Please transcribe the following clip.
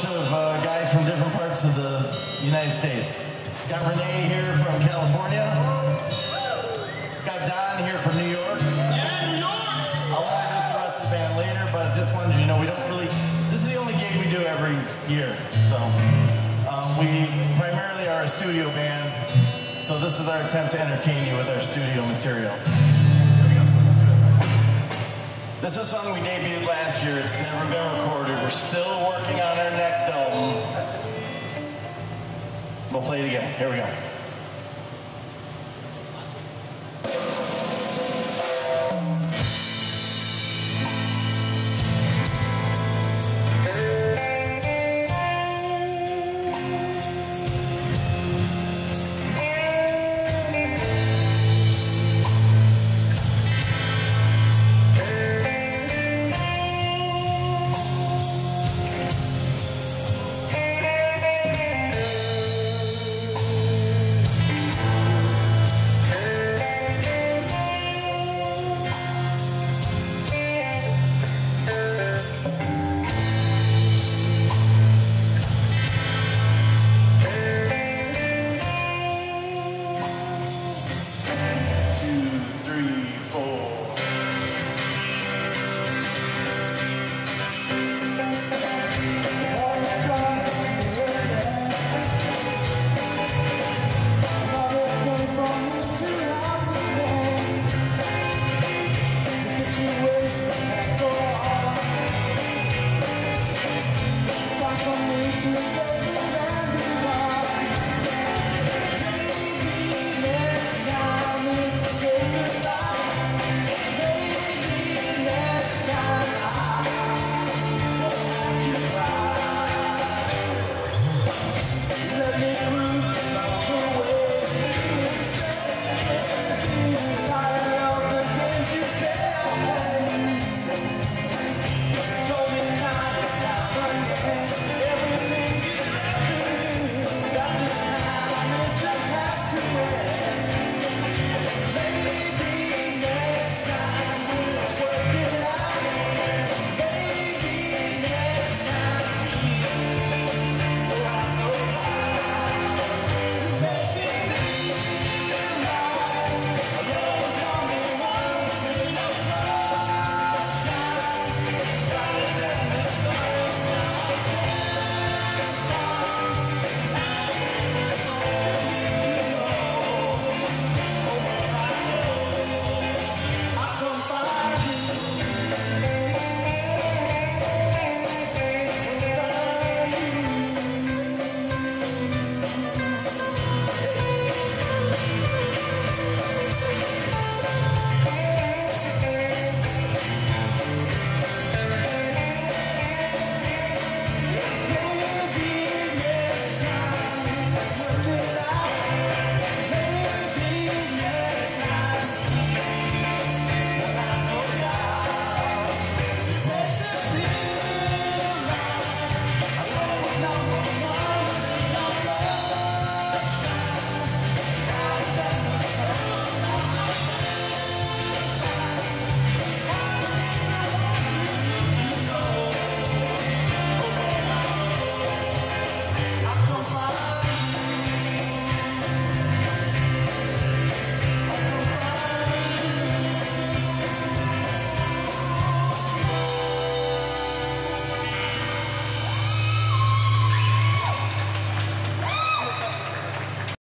bunch of guys from different parts of the United States. Got Renee here from California. Got Don here from New York. Yeah, New York! I'll introduce the rest of the band later, but I just wanted you to know we don't really, this is the only gig we do every year. So we primarily are a studio band, so this is our attempt to entertain you with our studio material. This is a song we debuted last year. It's never been recorded. We're still working on our next album. We'll play it again. Here we go.